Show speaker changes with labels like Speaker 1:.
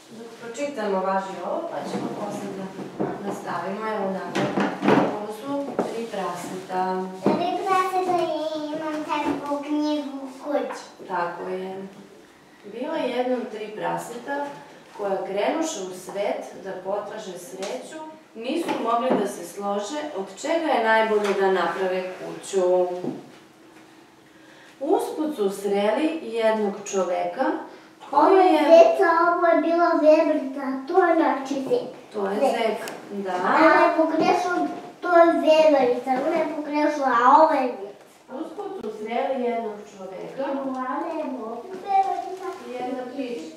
Speaker 1: Dok pročitamo važi ovo, pa ćemo posle da nastavimo. Evo dakle, ovo su 3 praseta.
Speaker 2: 3 praseta i imam takvu knjigu kući.
Speaker 1: Tako je. Bila jednom 3 praseta koja krenuše u svet da potraže sreću, nisu mogli da se slože od čega je najbolje da naprave kuću. Usput su sreli jednog čoveka koji je...
Speaker 2: Zeca, ovo je bila vebrica, to je znači zek.
Speaker 1: To je zek, da.
Speaker 2: Ona je pogrešila, to je veverica, ona je pogrešila, a ovo je zek.
Speaker 1: Usput su sreli jednog čoveka
Speaker 2: Ona je veverica.
Speaker 1: i jedna ptičica.